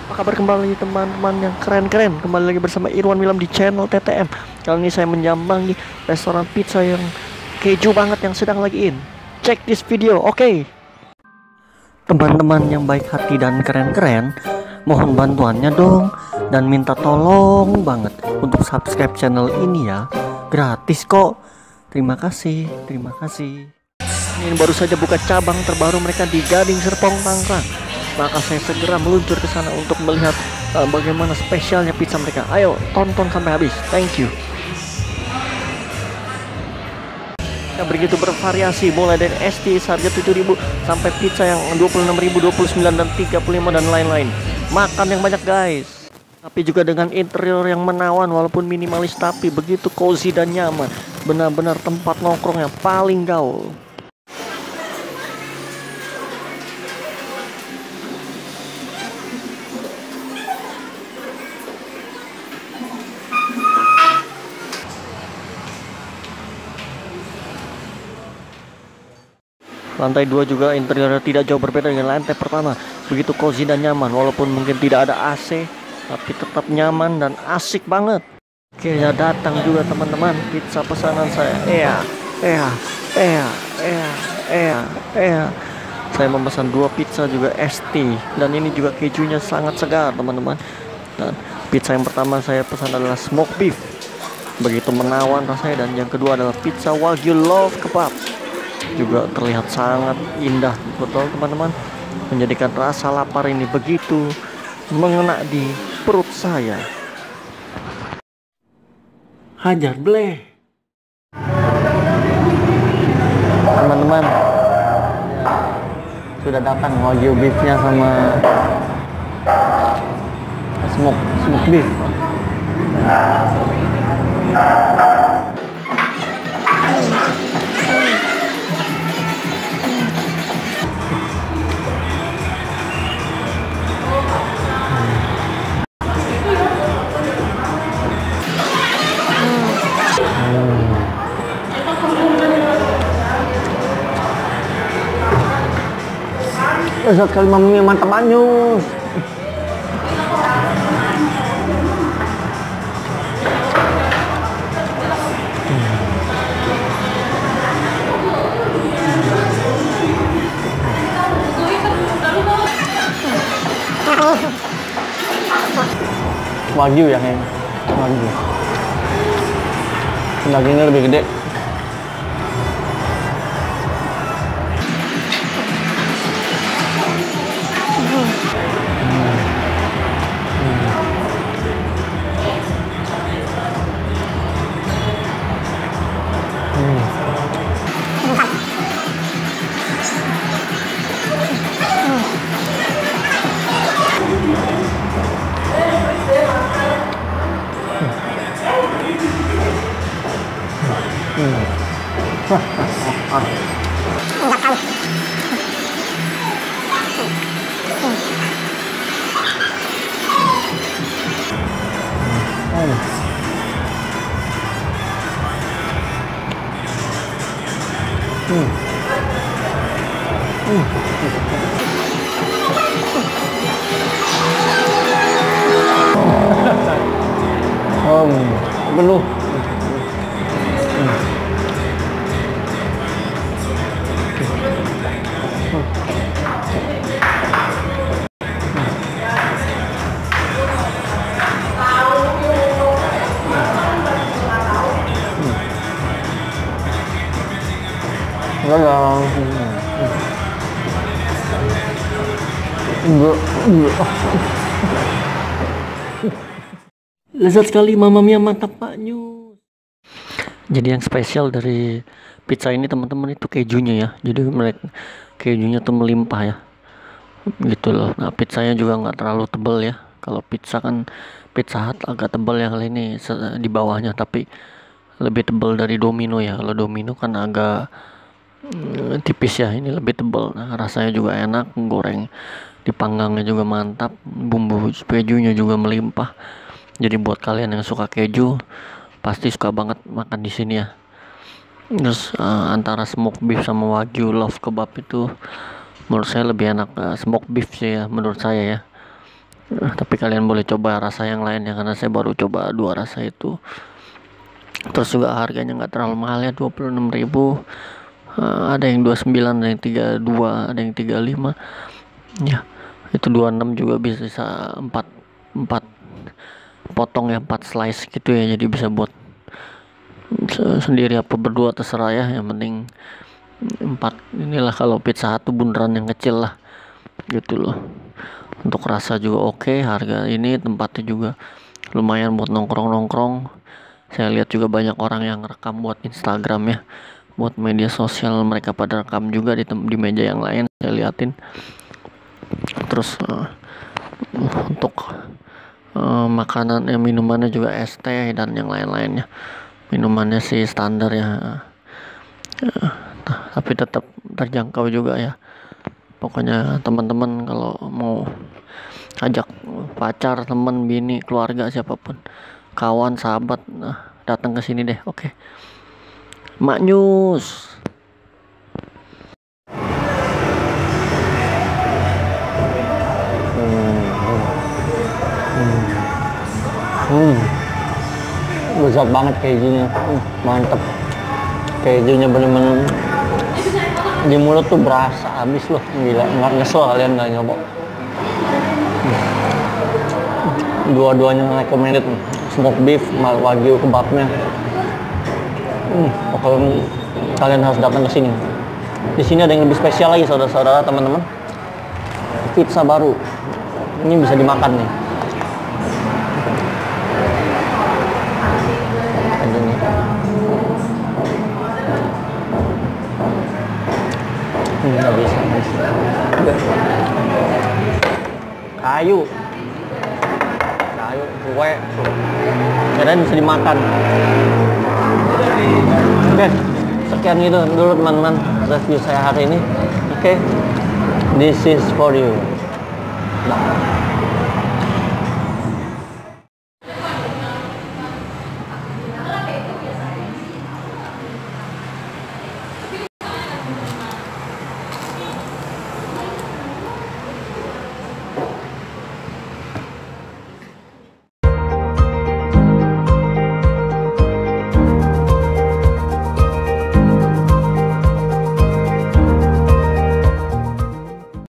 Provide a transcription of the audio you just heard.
Apa kabar kembali teman-teman yang keren-keren. Kembali lagi bersama Irwan Wilam di channel TTM. Kali ini saya menyambangi restoran pizza yang keju banget yang sedang lagi in. Check this video, oke? Teman-teman yang baik hati dan keren-keren, mohon bantuannya dong. Dan minta tolong banget untuk subscribe channel ini ya. Gratis kok. Terima kasih, terima kasih. Ini baru saja buka cabang terbaru mereka di Gading Serpong, Tangerang. Maka saya segera meluncur ke sana untuk melihat bagaimana spesialnya pizza mereka. Ayo tonton sampai habis. Thank you. Ya, begitu bervariasi mulai dari ST harga 7.000 sampai pizza yang 26.000, 29 dan 35 dan lain-lain. Makan yang banyak guys. Tapi juga dengan interior yang menawan walaupun minimalis tapi begitu cozy dan nyaman. Benar-benar tempat nongkrong yang paling gaul. Lantai 2 juga interiornya tidak jauh berbeda dengan lantai pertama. Begitu cozy dan nyaman walaupun mungkin tidak ada AC, tapi tetap nyaman dan asik banget. Akhirnya datang juga teman-teman pizza pesanan saya. Saya memesan 2 pizza juga ST dan ini juga kejunya sangat segar teman-teman. Dan pizza yang pertama saya pesan adalah smoke beef. Begitu menawan rasanya, dan yang kedua adalah pizza Wagyu Love Kebab. Juga terlihat sangat indah betul teman-teman, menjadikan rasa lapar ini begitu mengena di perut saya. Hajar bleh teman-teman, sudah datang wagyu beefnya sama smoke beef. Sekali mami mantap anyus. Wagyu ya kayaknya. Wagyu. Dagingnya lebih gede. Penuh. Lezat sekali, Mamma Mia, mantap Pak Nyus. Jadi yang spesial dari pizza ini teman-teman itu kejunya ya. Jadi mereka kejunya tuh melimpah ya, gitu loh. Nah pizzanya juga nggak terlalu tebal ya. Kalau pizza kan Pizza Hut agak tebal ya, kali ini di bawahnya, tapi lebih tebal dari Domino ya. Kalau Domino kan agak tipis ya, ini lebih tebal. Nah rasanya juga enak, goreng dipanggangnya juga mantap, bumbu kejunya juga melimpah. Jadi buat kalian yang suka keju pasti suka banget makan di sini ya. Terus antara smoke beef sama wagyu love kebab itu menurut saya lebih enak smoke beef sih ya, menurut saya ya. Tapi kalian boleh coba rasa yang lain ya, karena saya baru coba 2 rasa itu. Terus juga harganya nggak terlalu mahal ya, 26.000. Ada yang 29, ada yang 32, ada yang 35 ya. Itu 26 juga bisa 4 potong ya, 4 slice gitu ya, jadi bisa buat sendiri apa berdua terserah ya, yang penting 4 inilah. Kalau pizza satu bundaran yang kecil lah gitu loh. Untuk rasa juga oke, harga ini tempatnya juga lumayan buat nongkrong-nongkrong. Saya lihat juga banyak orang yang rekam buat Instagram ya, buat media sosial, mereka pada rekam juga di meja yang lain, saya liatin. Terus untuk makanan minumannya juga es teh dan yang lain-lainnya. Minumannya sih standar ya, tapi tetap terjangkau juga ya. Pokoknya teman-teman kalau mau ajak pacar, teman, bini, keluarga, siapapun, kawan, sahabat, datang ke sini deh. Oke. Mak News. Lezat banget kejunya, mantep. Kejunya bener-bener di mulut tuh berasa habis loh, gila. Nggak nyesel kalian nggak nyoba. Dua-duanya recommended, smoke beef, wagyu kebabnya. Pokoknya kalian harus datang ke sini. Di sini ada yang lebih spesial lagi, saudara-saudara, teman-teman. Pizza baru. Ini bisa dimakan nih. Nggak bisa. Kayu, kue, kirain bisa dimakan. Oke, sekian itu dulu teman-teman review saya hari ini. Oke, this is for you. Nah.